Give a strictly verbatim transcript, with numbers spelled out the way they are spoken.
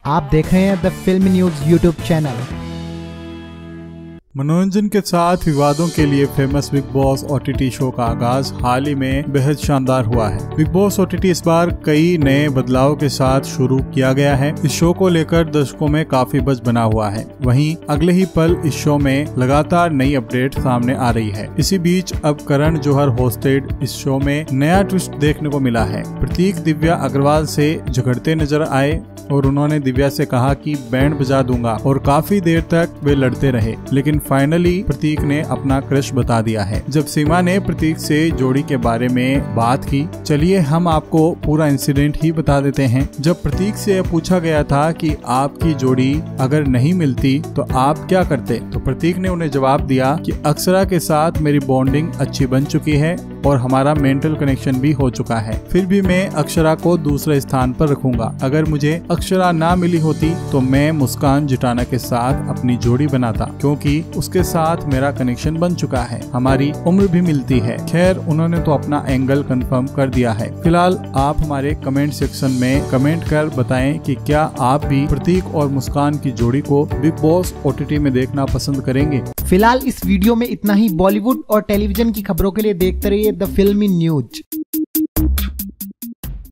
आप देख रहे हैं the film news YouTube channel. मनोरंजन के साथ विवादों के लिए famous Bigg Boss OTT show का आगाज हाल ही में बेहद शानदार हुआ है। बिग बॉस ओटीटी इस बार कई नए बदलाव के साथ शुरू किया गया है। इस शो को लेकर दर्शकों में काफी बज़ बना हुआ है। वहीं अगले ही पल इस शो में लगातार नई अपडेट सामने आ रही है। इसी बीच अब करण जौहर होस्टेड इस शो में नया ट्विस्ट देखने को मिला है। प्रतीक दिव्या अग्रवाल से झगड़ते नजर आए और उन्होंने दिव्या से कहा कि बैंड बजा दूंगा और काफी देर तक वे लड़ते रहे, लेकिन फाइनली प्रतीक ने अपना क्रश बता दिया है। जब सीमा ने प्रतीक से जोड़ी के बारे में बात की, चलिए हम आपको पूरा इंसिडेंट ही बता देते हैं। जब प्रतीक से पूछा गया था कि आपकी जोड़ी अगर नहीं मिलती तो आप क्या करते, तो प्रतीक ने उन्हें जवाब दिया कि अक्षरा के साथ मेरी बॉन्डिंग अच्छी बन चुकी है और हमारा मेंटल कनेक्शन भी हो चुका है, फिर भी मैं अक्षरा को दूसरे स्थान पर रखूंगा। अगर मुझे अक्षरा ना मिली होती तो मैं मुस्कान जिटाना के साथ अपनी जोड़ी बनाता, क्योंकि उसके साथ मेरा कनेक्शन बन चुका है, हमारी उम्र भी मिलती है। खैर, उन्होंने तो अपना एंगल कंफर्म कर दिया है। फिलहाल आप हमारे कमेंट सेक्शन में कमेंट कर बताएं कि क्या आप भी प्रतीक और मुस्कान की जोड़ी को बिग बॉस ओटीटी में देखना पसंद करेंगे। फिलहाल इस वीडियो में इतना ही। बॉलीवुड और टेलीविजन की खबरों के लिए देखते रहिए द फिल्मी न्यूज।